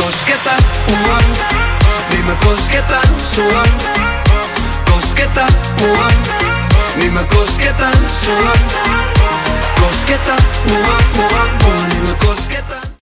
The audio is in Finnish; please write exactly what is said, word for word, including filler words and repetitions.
kosketa mua, niin mä kosketan sua. Kosketa mua, niin mä kosketan sua. Kosketa mua, mua, mua, niin mä kosketan.